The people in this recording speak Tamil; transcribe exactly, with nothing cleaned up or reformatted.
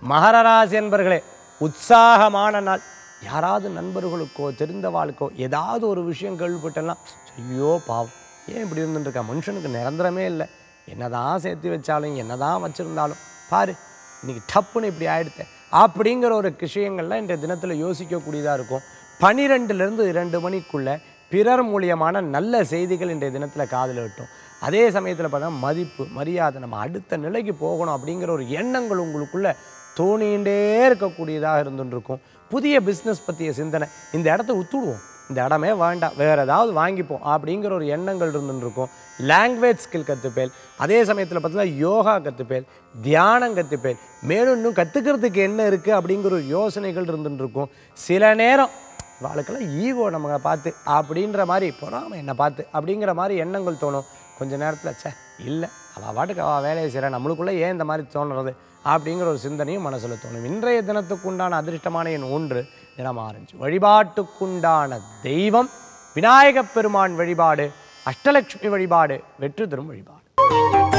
மகர ராசி என்பர்களே உற்சாகமான நாள். யாராவது நண்பர்களுக்கோ தெரிந்தவாளுக்கோ ஏதாவது ஒரு விஷயம் கேள்விப்பட்டெல்லாம் ஐயோ பாவம் ஏன் இப்படி இருந்துட்டுருக்கா, மனுஷனுக்கு நிரந்தரமே இல்லை, என்னதான் சேர்த்து வச்சாலும் என்னதான் வச்சுருந்தாலும் பாரு இன்றைக்கி டப்புன்னு இப்படி ஆகிடுத்த அப்படிங்கிற ஒரு விஷயங்கள்லாம் இன்றைய தினத்தில் யோசிக்கக்கூடியதாக இருக்கும். பனிரெண்டுலேருந்து இரண்டு மணிக்குள்ளே பிறர் மூலியமான நல்ல செய்திகள் இன்றைய தினத்தில் காதில் விட்டோம். அதே சமயத்தில் பார்த்தா மதிப்பு மரியாதை நம்ம அடுத்த நிலைக்கு போகணும் அப்படிங்கிற ஒரு எண்ணங்கள் உங்களுக்குள்ளே தோணிகிட்டே இருக்கக்கூடியதாக இருந்துருக்கும். புதிய பிஸ்னஸ் பற்றிய சிந்தனை, இந்த இடத்த வித்துடுவோம், இந்த இடமே வேண்டாம் வேறு ஏதாவது வாங்கிப்போம் அப்படிங்கிற ஒரு எண்ணங்கள் இருந்துருக்கும். லாங்குவேஜ் ஸ்கில் கற்றுப்பேல், அதே சமயத்தில் பார்த்தீங்கன்னா யோகா கற்றுப்பேல், தியானம் கற்றுப்பேல், மேலும் இன்னும் கற்றுக்கிறதுக்கு என்ன இருக்குது அப்படிங்கிற ஒரு யோசனைகள் இருந்துருக்கும். சில நேரம் வாழ்க்கையில் ஈகோ நம்மளை பார்த்து அப்படின்ற மாதிரி பொறாமை என்னை பார்த்து அப்படிங்கிற மாதிரி எண்ணங்கள் தோணும். கொஞ்சம் நேரத்தில் சே இல்லை அவள் பாட்டுக்கு அவள் வேலையை செய்கிறேன், நம்மளுக்குள்ளே ஏன் இந்த மாதிரி தோணுறது அப்படிங்கிற ஒரு சிந்தனையும் மனசில் தோணும். இன்றைய தினத்துக்குண்டான அதிர்ஷ்டமான எண் ஒன்று, தினம் ஆரஞ்சு. வழிபாட்டுக்குண்டான தெய்வம் விநாயகப் பெருமான் வழிபாடு, அஷ்டலட்சுமி வழிபாடு, வெற்றி தரும் வழிபாடு.